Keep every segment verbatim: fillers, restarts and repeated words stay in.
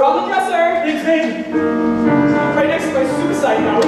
We're on the dresser. It's me. Right next to my suicide note.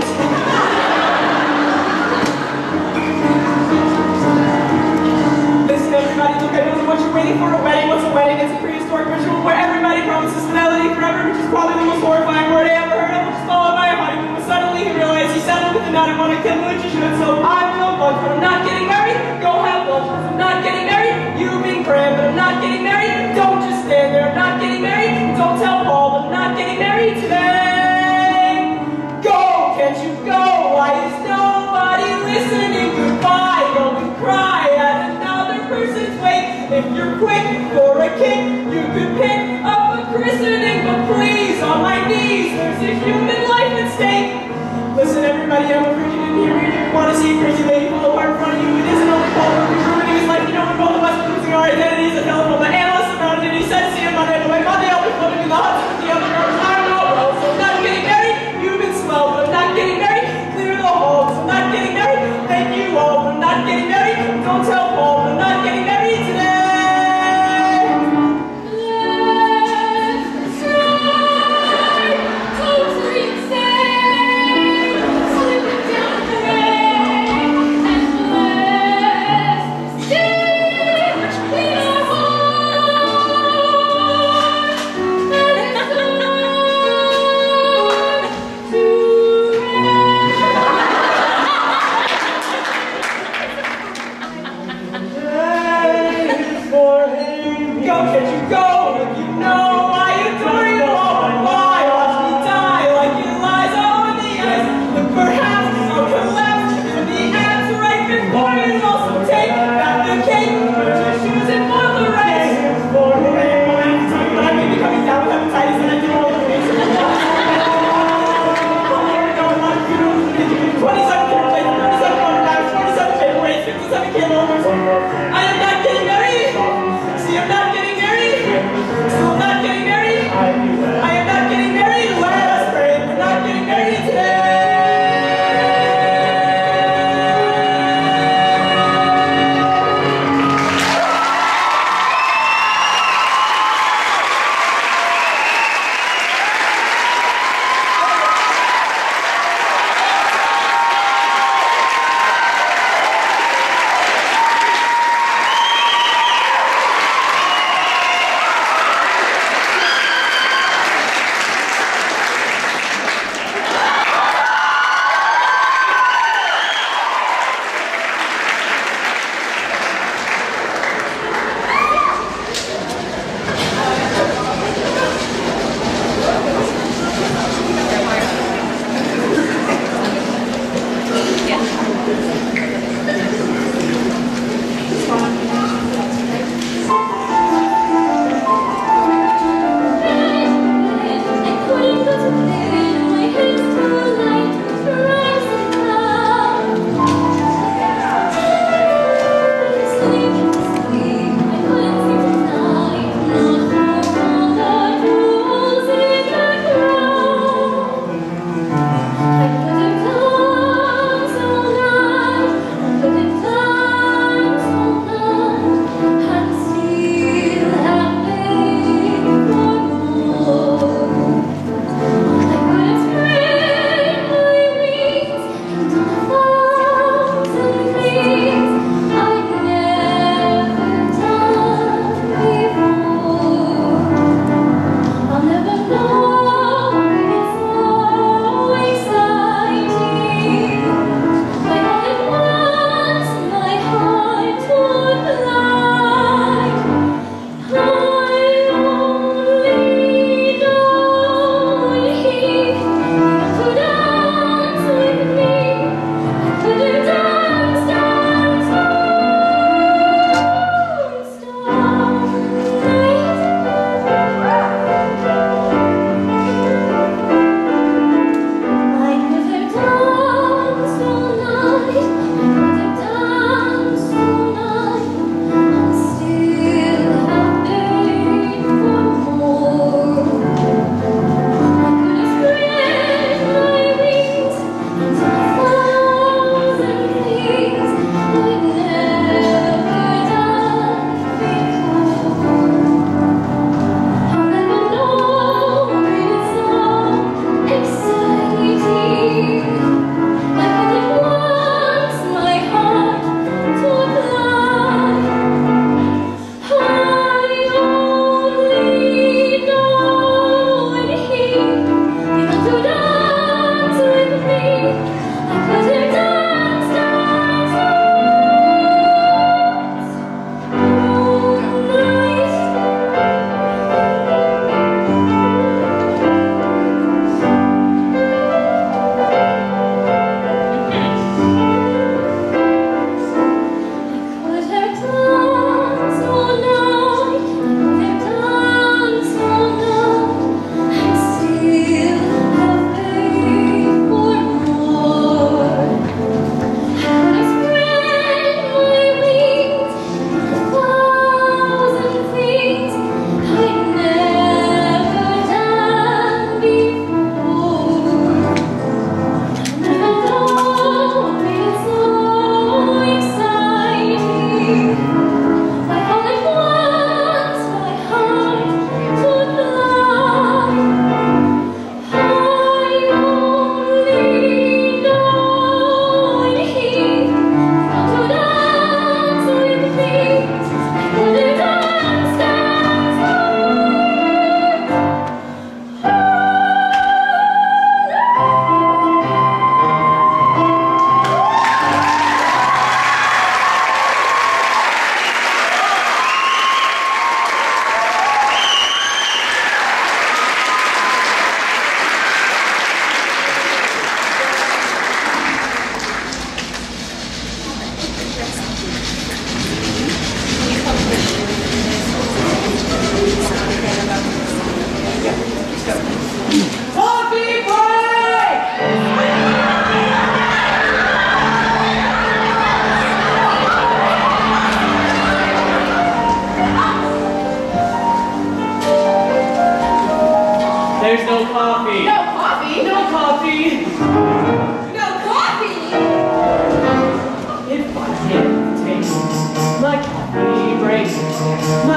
Listen, everybody, look, I know what you're waiting for. A wedding. What's a wedding? It's a prehistoric ritual where everybody promises fidelity forever, which is probably the most horrifying word I ever heard of, which is followed by a honeymoon. But suddenly he realized he settled with the not want to kill me, which you should. So I'm no lunch, but I'm not getting married. Go have lunch, because I'm not getting married. You've been grand, but I'm not getting married. Don't just stand there. I'm not getting married. Don't tell Paul, but I'm not getting married today. Go, can't you go? Why is nobody listening? Goodbye, go and cry at another person's wake. If you're quick for a kick, you could pick up a christening, but please, on my knees, there's a human life at stake. Listen, everybody, I'm afraid you didn't hear me. You want to see a crazy lady fall apart in front of you. It isn't only Paul who's ruining his life. You know, we're both of us losing our identities and telephone. The analyst around it, he said, see him Monday, but my Monday, I'll be floating in the hot tub with the other girls. I don't know, bro. So I'm not getting married. You've been swell, but I'm not getting married. Clear the halls. I'm not getting married. Thank you all, but I'm not getting married. Don't tell Paul, but I'm not getting married today. Yeah.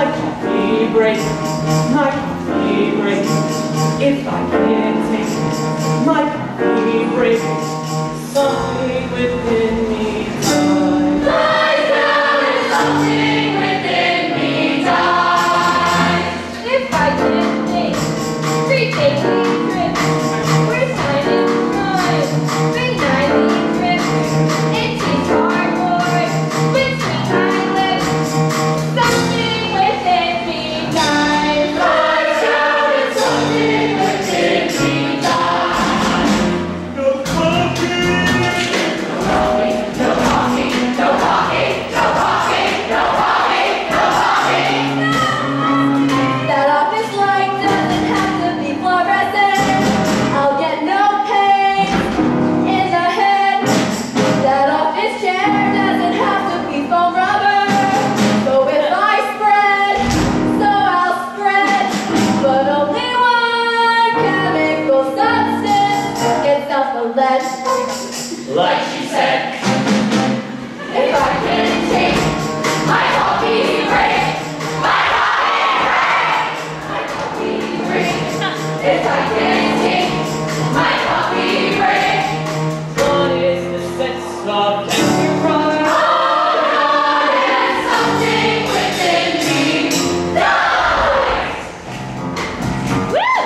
coffee break, my coffee break. If I can't take my coffee break, something within me dies. Lies down and something within me dies. If I can't take three daily trips, we're signing time, three nightly trips. It tastes cardboard between my lips. Something within me dies. Lies down and something within me dies. No coffee! No coffee, no coffee, no coffee, no coffee, no coffee, no coffee. That office light doesn't have to be fluorescent. I'll get no pain in the head. That office chair doesn't have to be foam rubber. So if I spread, so I'll spread. But only one chemical substance gets off the lead. Like she said, if I can take my coffee break, my coffee break, my coffee break. If I can take my coffee break, What is the sense of cancer cry? oh God, and something within me dies. Woo!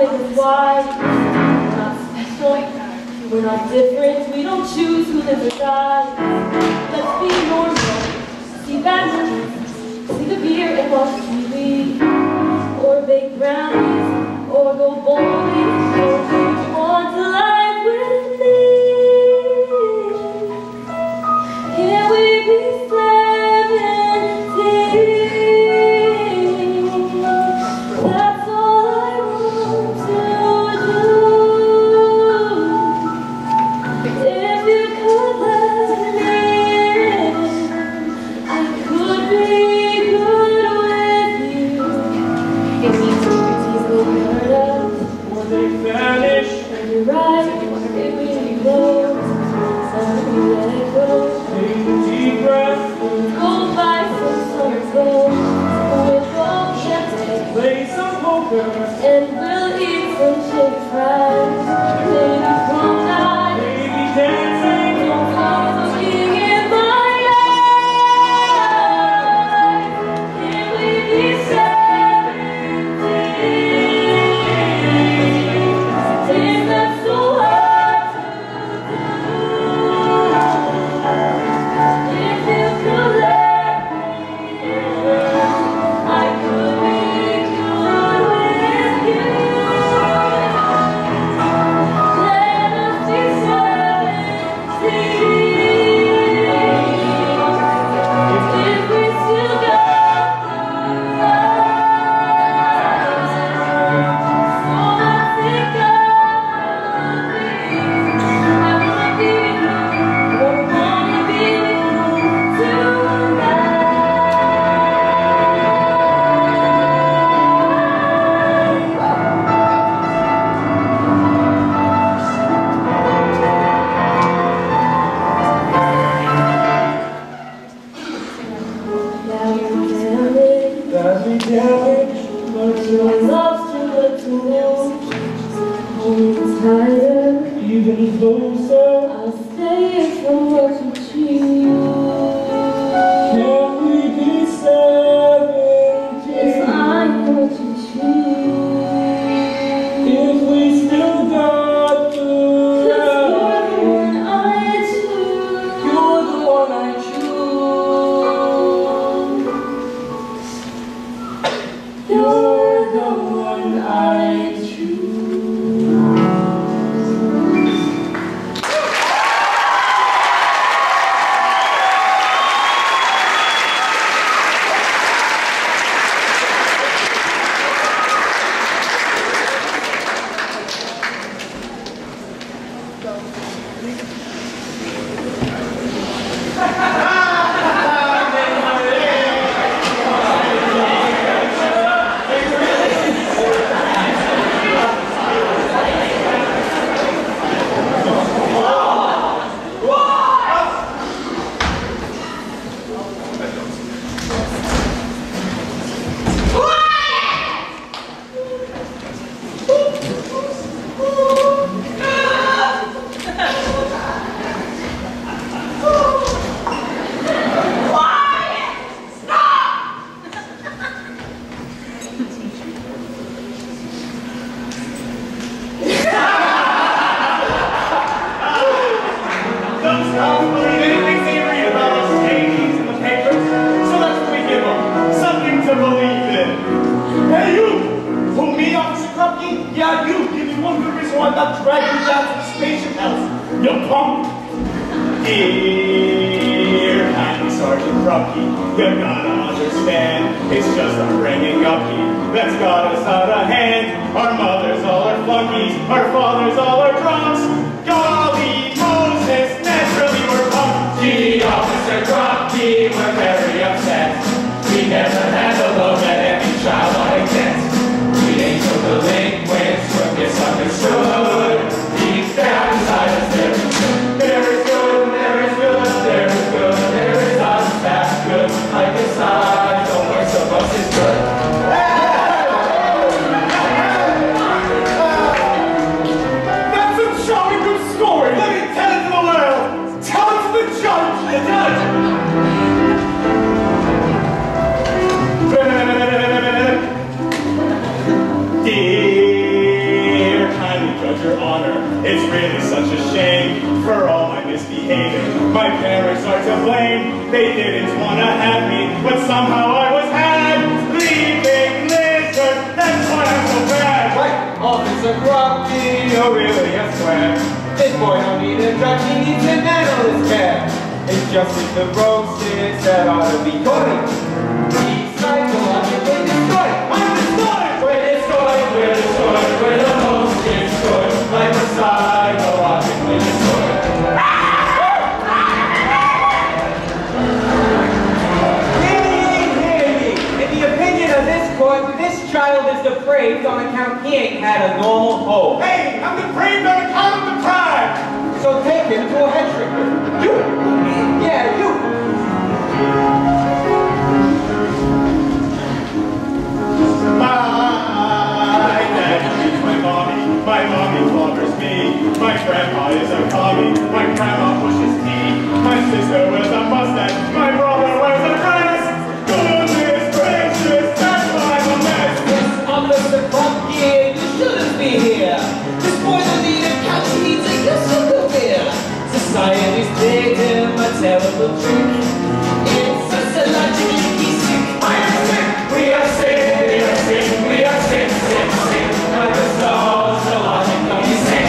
make us wise. We're not special, we're not different, we don't choose who lives or dies. Let's be normal, see bad movies, see the beer and watch T V, or bake brownies, or go bowling, or if you want to live with me. Can we be seventeen? That's all I want to do. If you could let me in, I could be good with you. If these liberties will hurt us, Or they vanish, and you're right, it really blows. Something we let it go. take a deep breath, Go by some summer gold, we'll go champagne, play some poker, and we'll eat some chicken fries. Maybe prom night, maybe dancing. don't go looking in my eyes. Can we be seventeen? Is that so hard to do? If you could let me in, I could be good with you. Let us be seventeen. If we still got the love, so I think I would be. I wanna be with you, I wanna be with you tonight. Now you tell me That we damage, but my love's too good to lose. Hold me tighter, even closer. I'll stay if I'm what you choose. Can we be If seventeen? I'm what you choose. If we still got the 'Cause love, you're the one I choose. you're the one I choose. You're the one I choose. Those cops believe anything they read about us Yankees in the papers, so that's what we give them. Something to believe in. Hey you! Who, me, Officer Krupke? Yeah, you! Give me one good reason why I'm not dragging you down to the spaceship house. You punk! Dear Happy Sergeant Krupke, you gotta understand, it's just a ringing upkeep that's got us out of hand. Our mothers all are flunkies, our fathers all are drunks. Golly Moses, naturally we're pumped. Gee, Officer Krupke, we're very upset. We never had a look at every child like that. We ain't so delinquents, we're misunderstood. Deep down inside us there is good, there is good, there is good, there is good, there is us, that's good. Like the side, the worst of us is good. came. They didn't want to have me, but somehow I was had. Leaving lizard, that's why I'm so bad. Right, Officer Grumpy, you're really a square. This boy don't need a drug, he needs an analyst care. It's just the roses that ought to be caught. He's psychologically destroyed. I'm destroyed! We're destroyed, we're destroyed, we're the most destroyed. Like a psychologically destroyed. This child is depraved on account he ain't had a normal home. Hey, I'm depraved on account of the crime! So take him to a head shrinker. You! Yeah, you! My daddy beats my mommy, my mommy clobbers me. My grandpa is a commie, my grandma pushes tea. My sister wears a mustache, my brother wears a dress. Goodness gracious, that's why I'm a mess. Officer Grumpy, you shouldn't be here. This boy don't need a couch, he needs a good beer. Society's played him a terrible trick. It's sociologically he's sick. I am sick. We are sick, we are sick, we are sick, sick, sick. But the sociologically sick.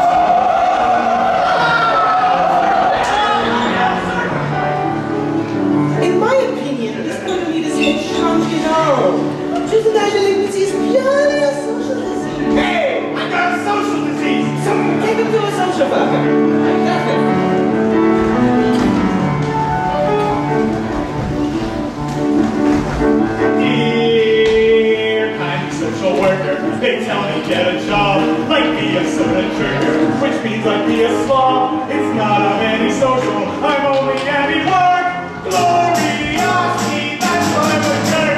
In my opinion, this boy need his head shrunk, you know. Just imagine this is purely a social disease. Hey, I got a social disease! So take him to a social worker. Dear kind social worker, they tell me get a job, like be a soda jerker, which means like be a slob. It's not of any social, I'm only anti-work. Gloriosity, that's why I'm a jerk.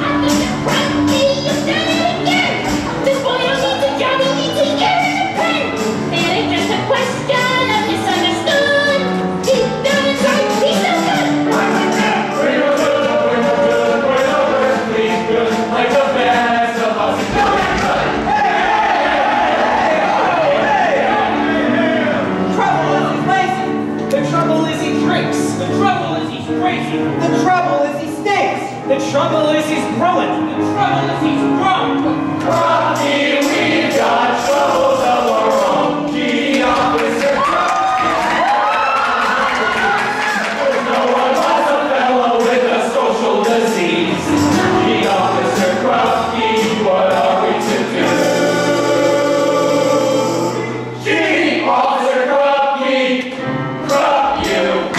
The trouble is he stinks. The trouble is he's growing. The trouble is he's drunk. Grumpy, we've got troubles of our own. The officer There's no one wants a fellow with a social disease. The officer Grumpy, what are we to do? Gee, Officer Grumpy, Grump you.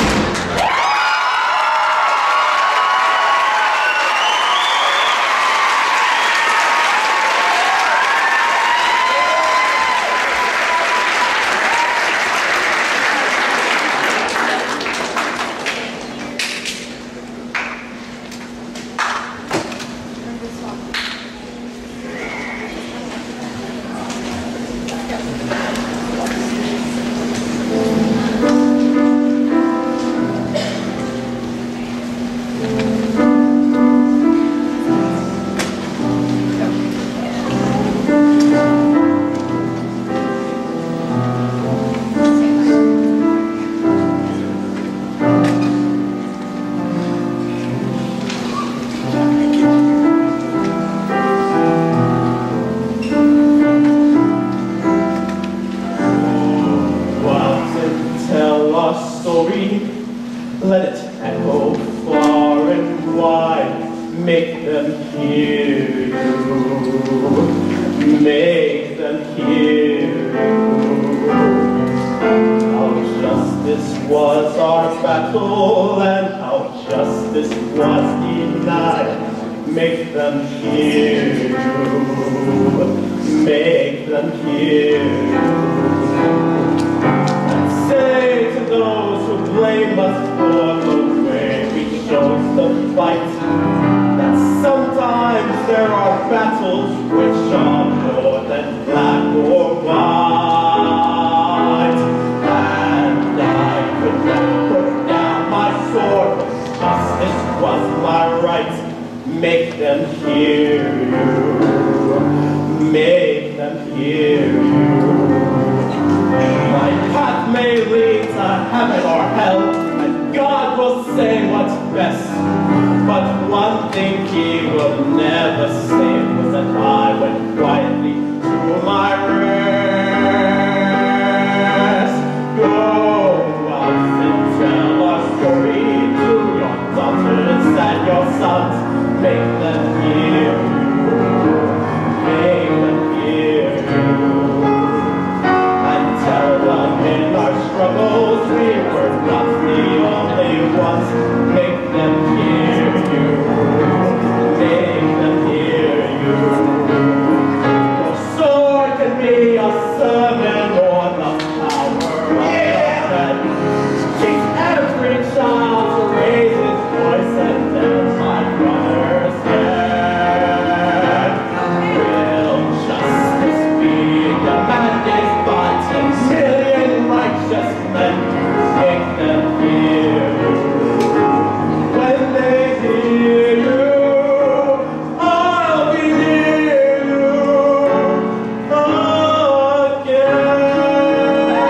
Let it echo far and wide, make them hear you, make them hear you. How justice was our battle, and how justice was denied, make them hear you, make them hear you. Say to those who blame us for the way we chose to fight, that sometimes there are battles which are more than black or white. And I could not put down my sword, justice was my right. Make them hear you, make them hear you. My path may lead to heaven or hell, and God will confess. But one thing he will never say was that I went quietly to my rest. Go out and tell our story to your daughters and your sons. Make them hear you. Make them hear you. And tell them in our struggles we were not the only ones. Make them hear you. Make them hear you. Your sword can be a sermon or the power of the pen. Teach every child to raise his voice and then my brother's head. Will justice be demanded by a million righteous men? Make them hear you. When they hear you, I'll be near you again.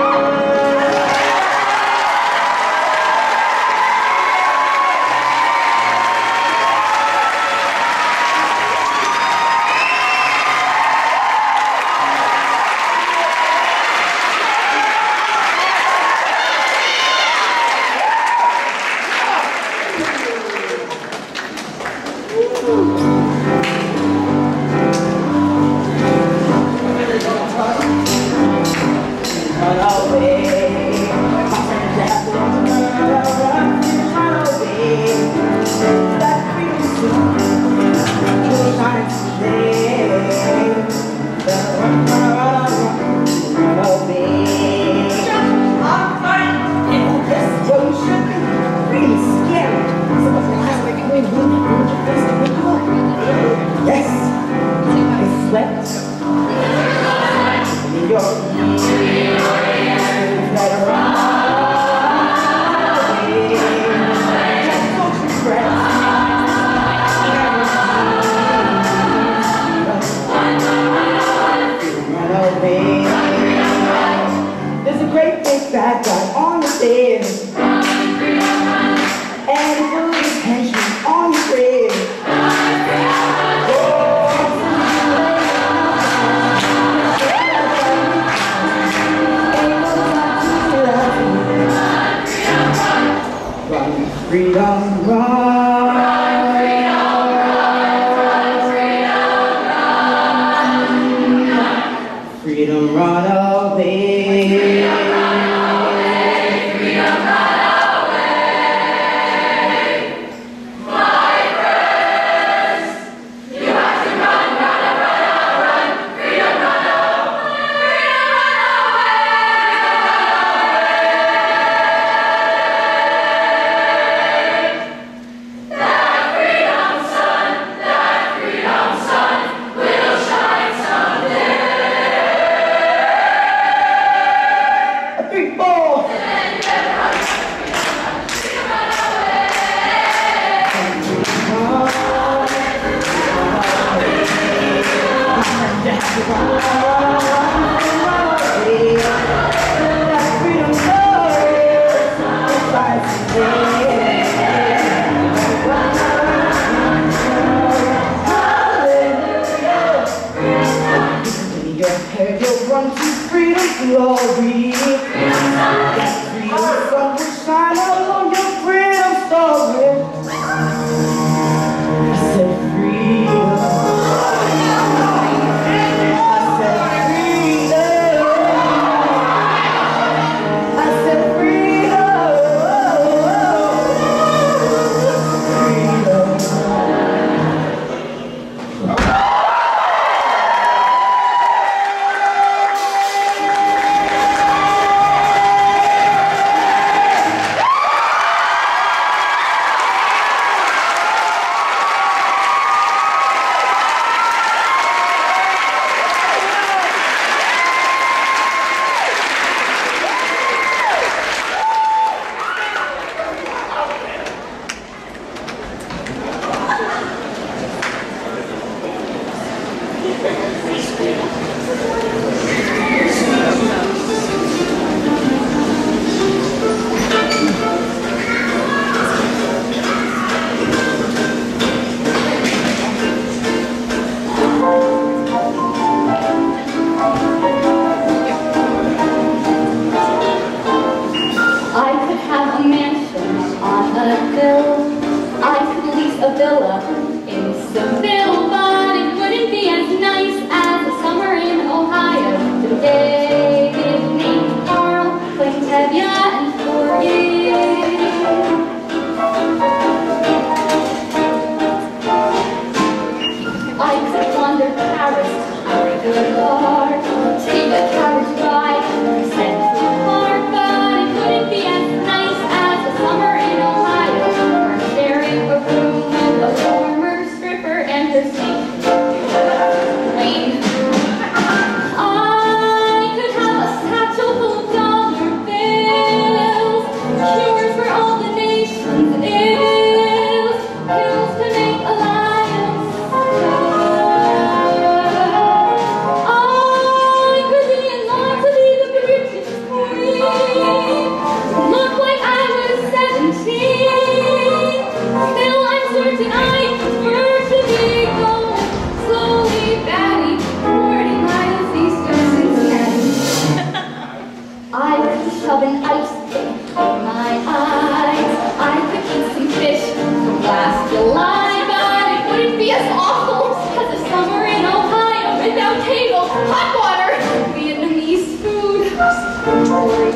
Run away, my friends have to run, run, run, run away. That freedom soon will shine today. Run, run, run, run, run away. I'm fine. Yes, well you should be really scared. Somebody's gonna ask like, wait, wait, wait, wait, wait, wait, wait. Yes, I slept. In your ears, let her run away. Just don't you fret. Run away. There's a great big bad guy on the stairs, and he put his attention on your grave. Freedom, run, freedom, run away. Run to freedom, glory. That freedom sun will shine along your freedom story. I said freedom. I said freedom. I said freedom. Freedom.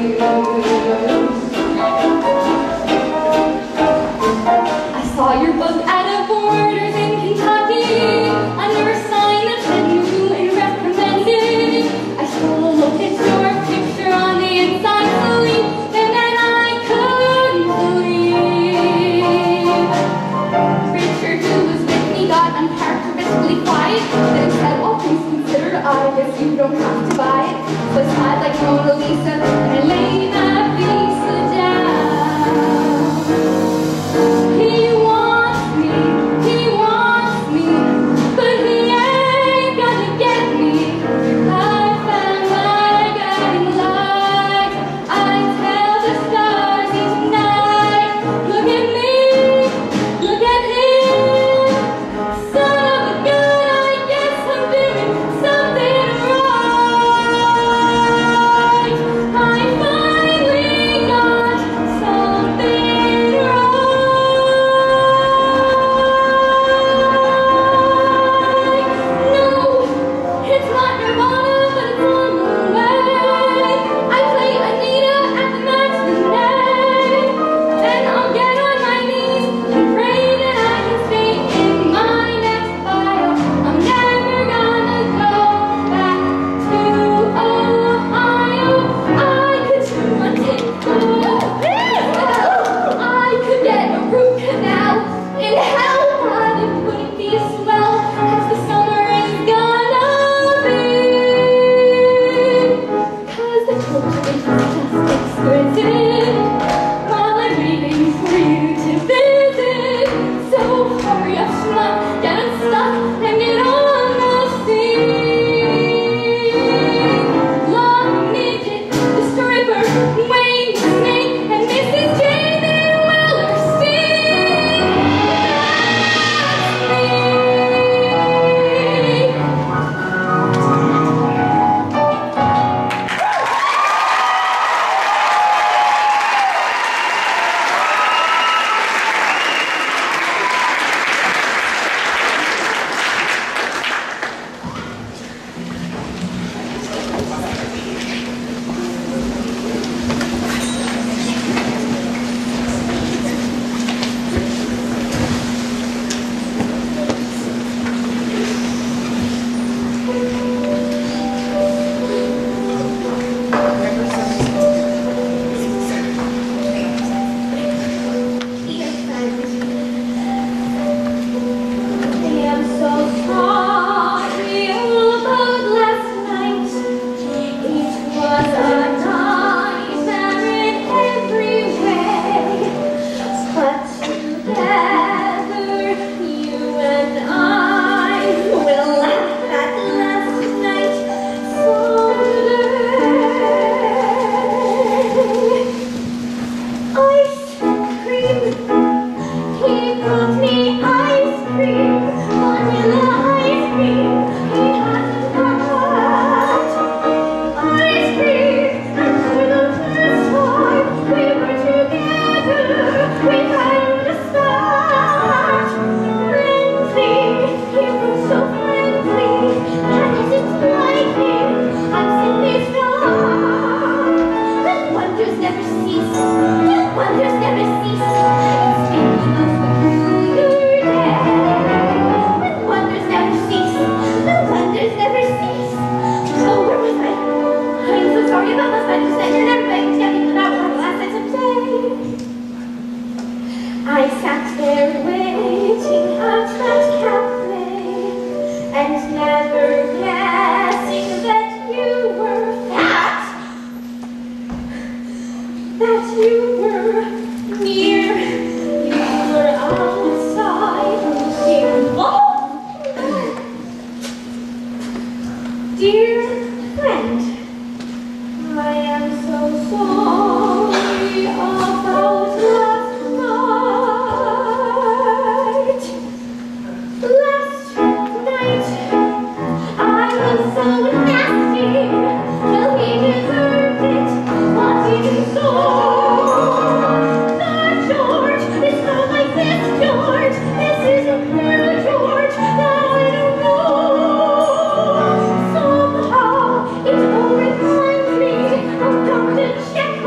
Check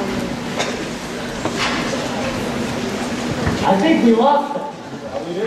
I think we lost them. Yeah, we did.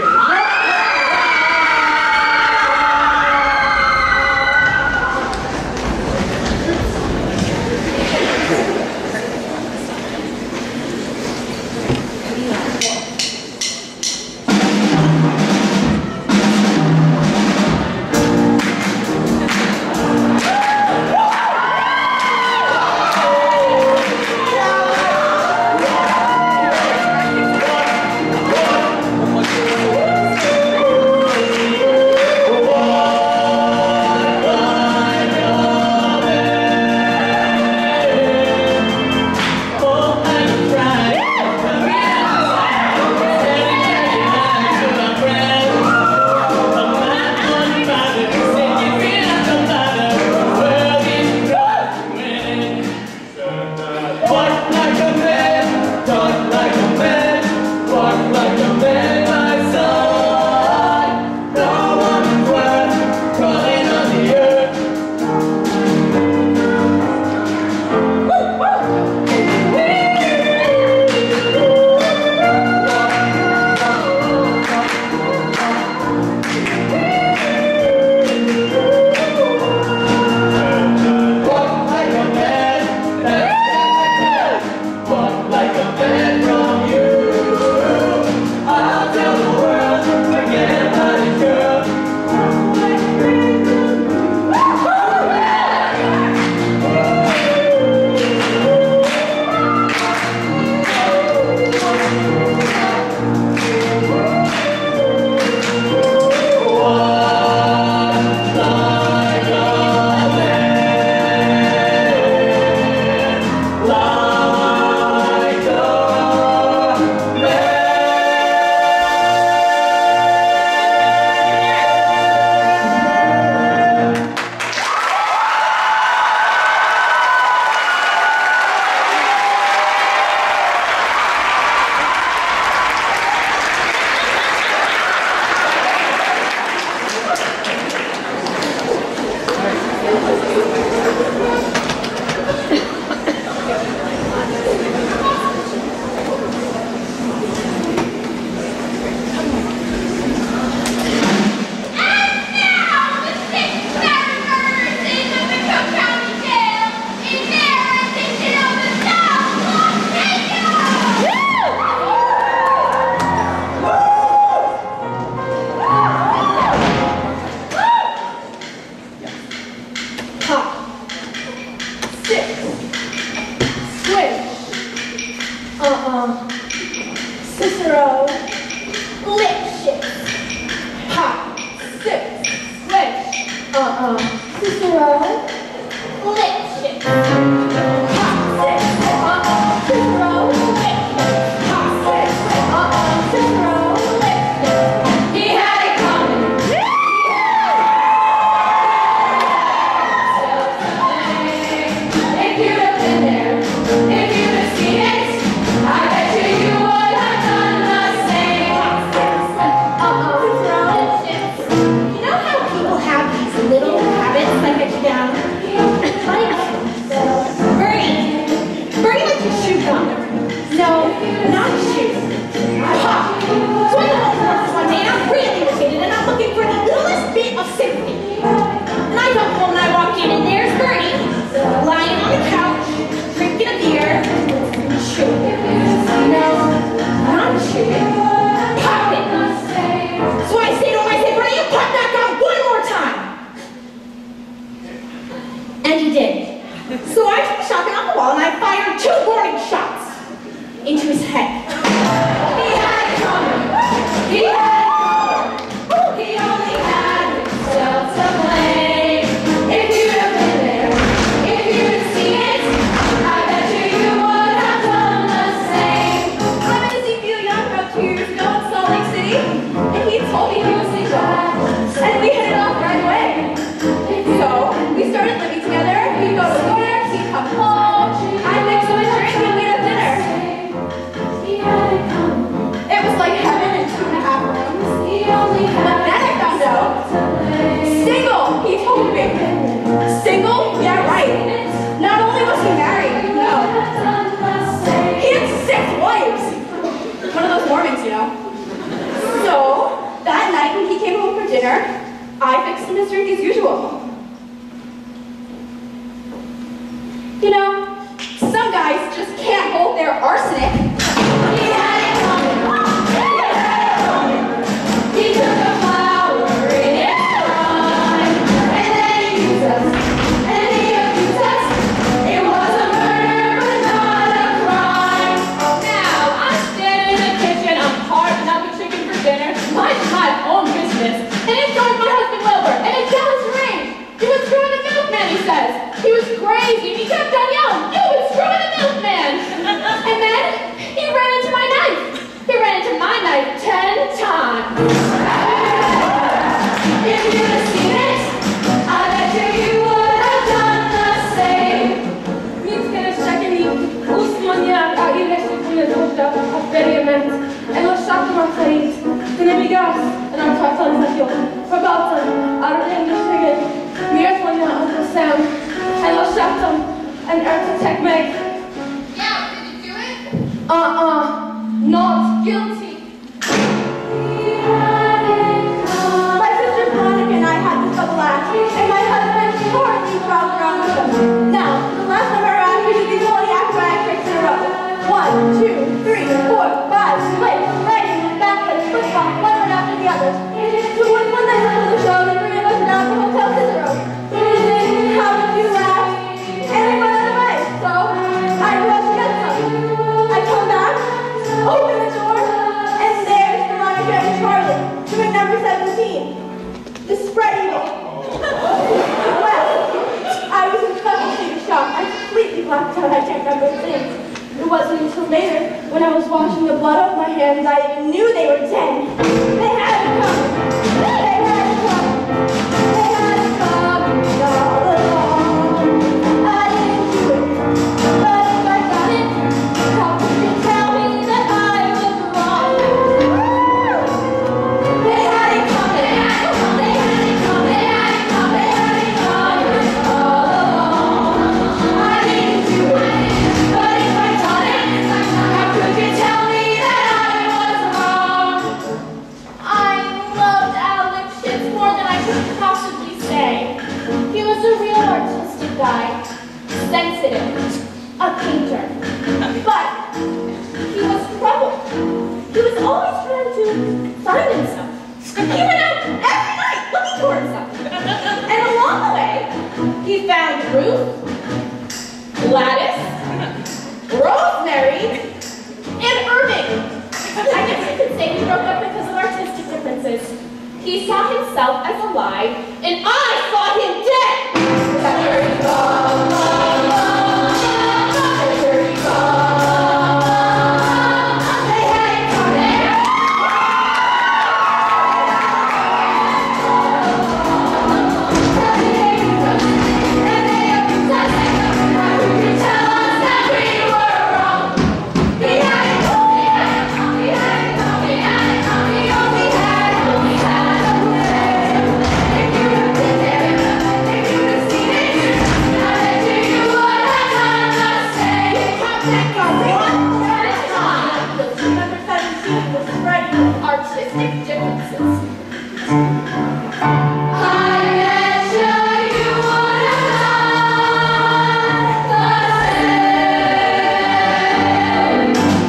Uh-uh. Cicero, lip shit. Pop, sip, switch. Uh-uh. Cicero, lip shit. Pop, sip, uh-uh. Cicero, lip shit. Pop, sip, uh-uh. Cicero, lip shit. He had it coming. He had it. If you'd have been there, if you'd have seen it, I bet you you would have done the same. Uh-oh, you know how people have these little habits that get you down? Like, Bernie. Bernie likes to shoot gum. No, not shoot. Pop. So I go home from work one day and I'm really irritated and I'm looking for the littlest bit of sympathy. And I go home and I walk in and there's Bernie, lying on the couch, drinking a beer, shooting. No, not shooting. Popping. So I say to him, I say, Bernie, you pop that gum one more time. And he did. So I took a shotgun off the wall and I fired two warning shots into his head. He had it coming. He had it coming. He only had himself to blame. If you'd have been there, if you'd have seen it, I bet you you would have done the same. How does he feel young, about two da avvenimento e lasciato una ferita che ne mi gas e non tratto il vecchio verbatim ardendo figure merely not understand and lasciato an architect make. Yeah, did you do it? Uh-uh, not guilty. My sister Veronica and I had this couple last week, and my husband shortly crawled around with them. Now, the last of our actors is only acrobatic tricks in a row. One, two, three, four, five, splits, writing, backflips, flip-flop, one right after the other. So when one night before the show, the three of us went out to Hotel Cicero. How did you laugh? And we went on the way, so I rushed to get some. I come back, open the door, and there's Veronica and Charlie, doing number seventeen. The spread eagle. Well, I was in such a state of shock, I completely blacked out. I can't remember things. It wasn't until later, when I was washing the blood off my hands, I even knew they were dead. They had to come. They had to come. They had to come all along. I didn't do it, but if I got it, how could you tell me that I was wrong? They had it coming. They had it coming. They had it coming. They had it coming. They had it coming all along. I didn't do it, but if I got it, how could you tell me that I was wrong? I loved Alex Shitz more than I could possibly say. He was a real artistic guy, sensitive, a painter. But he was troubled. He was always trying to find himself. He went out every night looking for himself. And along the way, he found Ruth, Gladys, Rosemary, and Irving. I guess you could say we broke up because of artistic differences. He saw himself as alive, and I saw him dead. Dirty bomb, bomb, bomb, dirty bomb. They had it coming. And they obsessed. How could you tell us that we were wrong? We had it coming. We had it coming. We had it coming. We only had, only had a way. If you had been there, if you had seen it, I bet you would have done the same. Contact our one last time. Number seventeen was spreading artistic differences. I bet you would have done the same.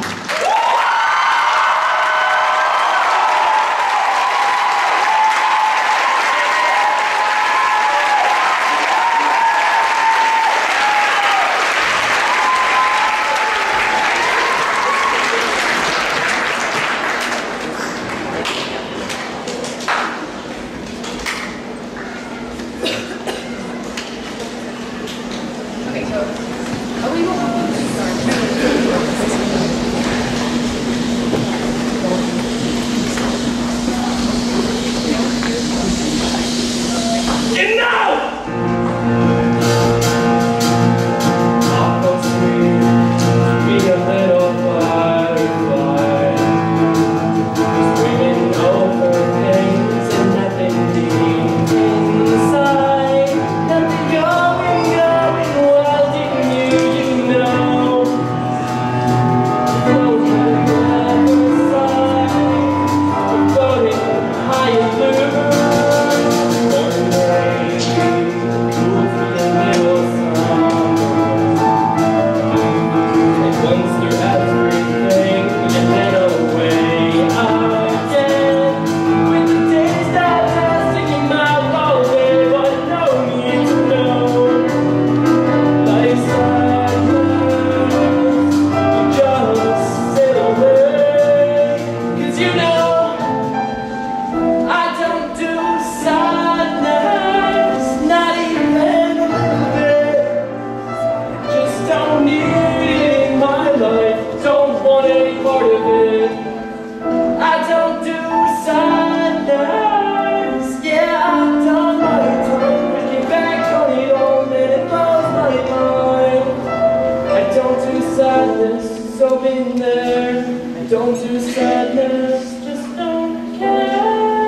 Don't do sadness, just don't care.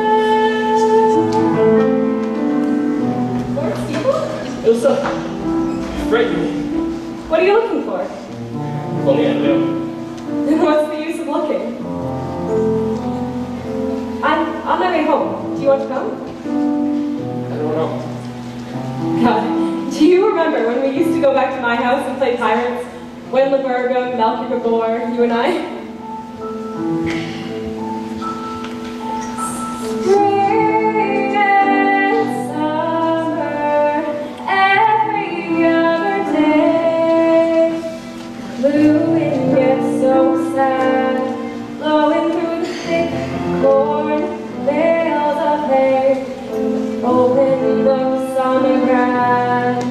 More people? Ilsa, frightening. What are you looking for? If only I knew. Then what's the use of looking? I'm on my way home. Do you want to come? I don't know. God, do you remember when we used to go back to my house and play pirates? When Laberga, Melchior Gabor, you and I? Spring and summer, every other day. Blue wind gets so sad, blowing through the thick corn, bales of hay, open books on the grass.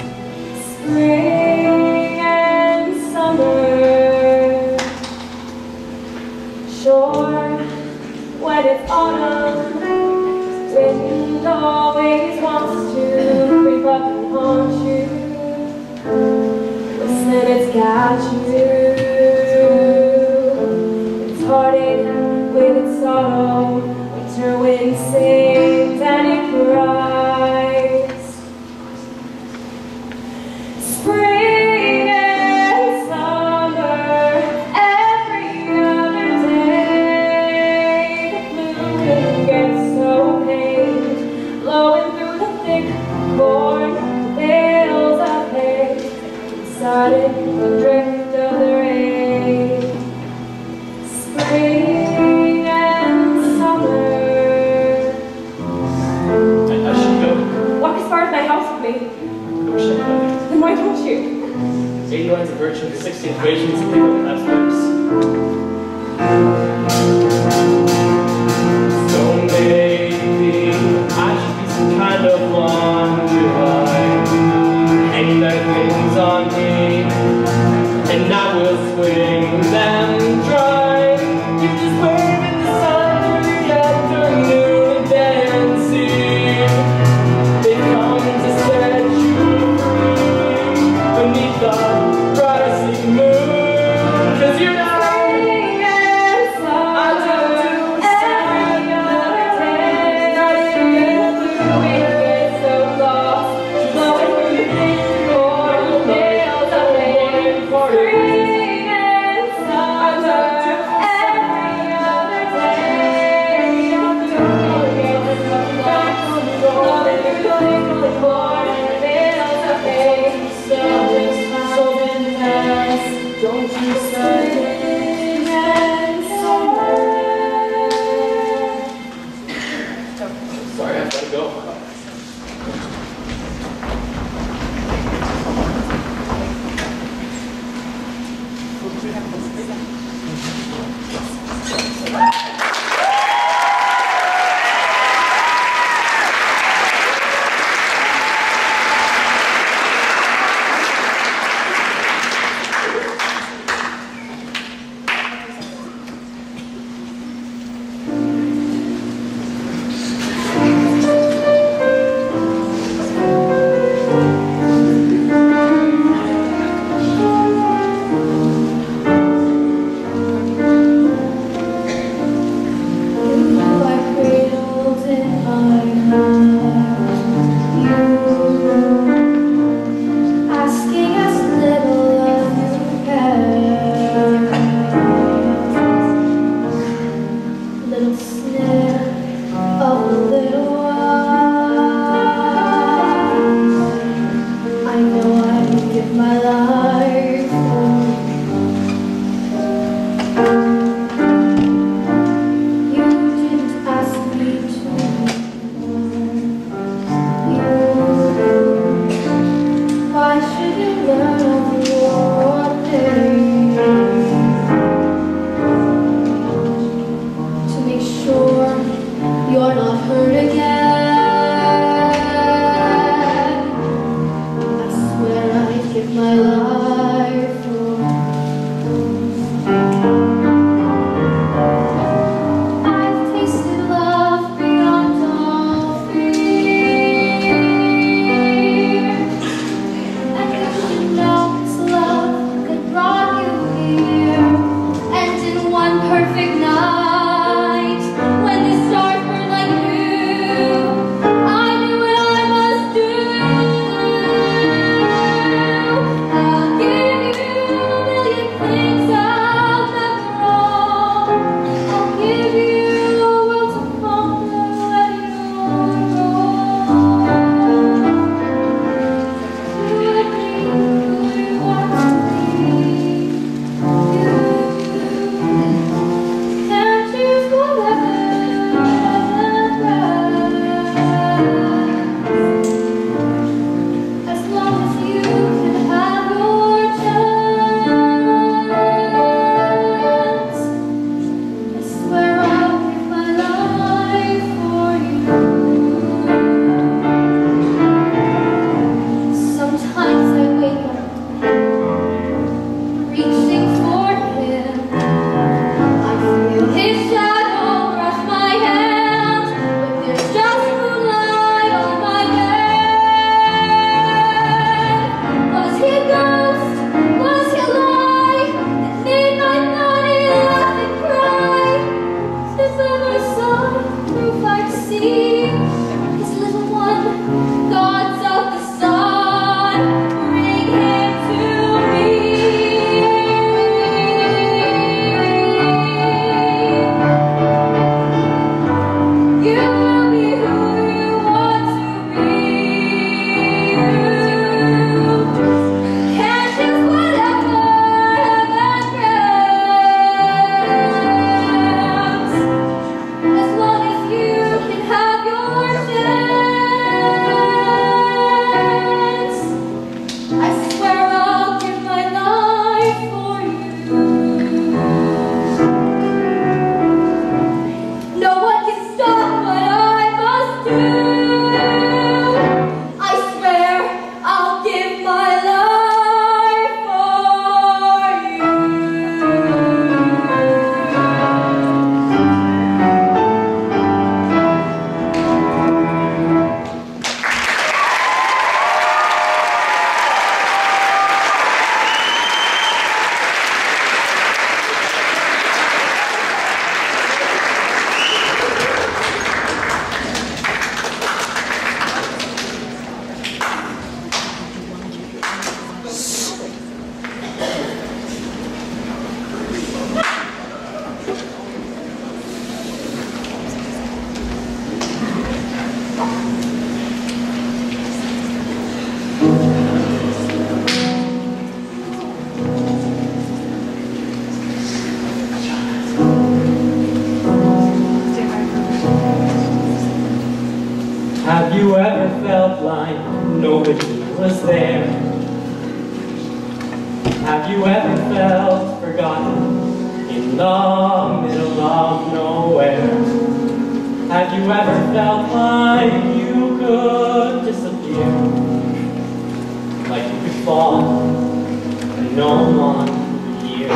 Spring and summer, sure, when it's autumn, wind always wants to creep up and haunt you. Listen, it's got you. It's heartache with its sorrow. Winter wind sings and it cries. Spring and summer, every other day. The blue wind gets so pained, blowing through the thick corn, bales of hay. Starting the drift of the rain. Spring and summer. I, I should go. Walk as far as my house with me. I wish I could. Then why don't you? eighty lines of virtue, sixty equations, and pick up the aspects. So maybe I should be some kind of one divine, hang their things on me, and I will swing them dry. You just wave at the sun through the afternoon and then see they come to set you free beneath the rising moon. 'Cause you know Spring and summer, I don't do every other day. The blue wind gets so lost, blowing through the thick corn, bales of hay. Spring and summer, every other day. The blue wind gets so lost, blowing through the thick corn, bales of hay. So just so intense, don't you say spring and summer. sorry, I've got to go. My life for was there. Have you ever felt forgotten in the middle of nowhere? Have you ever felt like you could disappear? Like you could fall and no one would hear?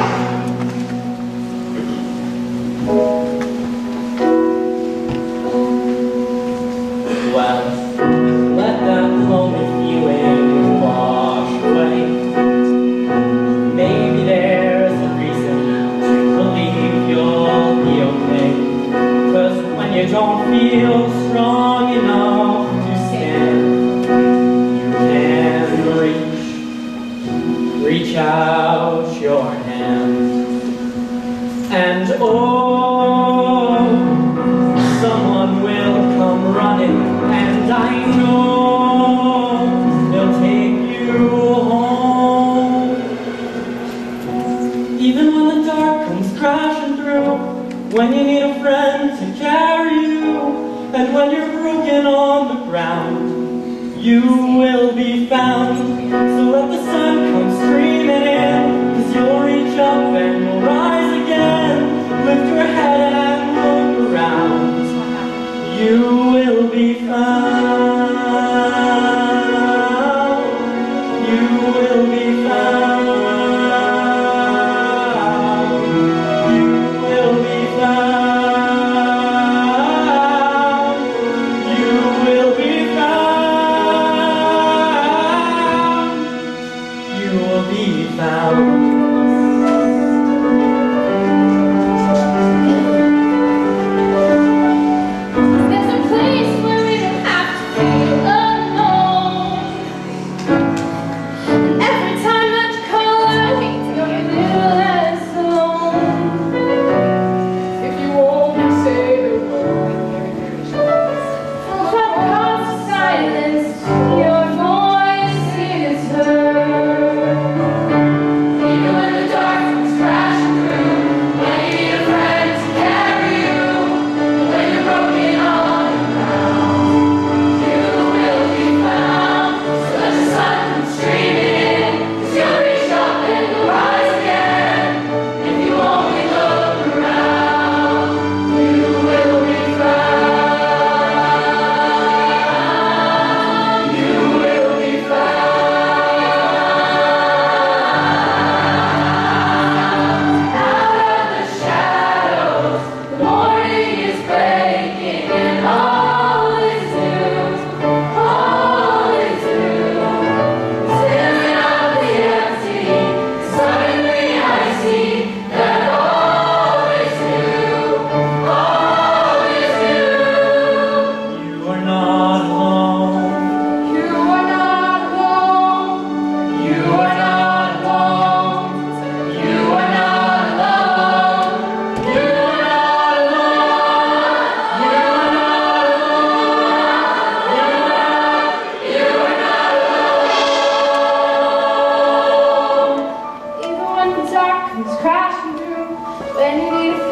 Well, let that lonely feeling wash away. Maybe there's a reason to believe you'll be okay. 'Cause when you don't feel strong enough to stand, you can reach, reach out your hand. And oh, someone will come running, and I know they'll take you home. Even when the dark comes crashing through, when you need a friend to carry you, and when you're broken on the ground, you will be found. So let the sun come streaming in, 'cause you'll reach up and you'll rise again. Lift your head and look around. You will be found. You will be found. You will be found. You will be found. You will be found. There's a place where we don't have to feel alone. And every time that you call, I hate to feel less alone. If you only say the word, From across the silence, your voice is heard. Even when the dark comes crashing through, when you need a friend to carry you, when you're broken on the ground, you will be found. So let the sun come streaming in, 'cause you'll reach up and you'll rise again. If you only look around, you will be found. You will be found. Out of the shadows, the morning is breaking, and all is new, all is new. Staring out the empty, suddenly I see that all is new, all is new. You are not alone. You are not alone. You are not alone. You are not alone. You are not alone. You are not alone. You are not alone. Even when the dark comes crashing through, when you need a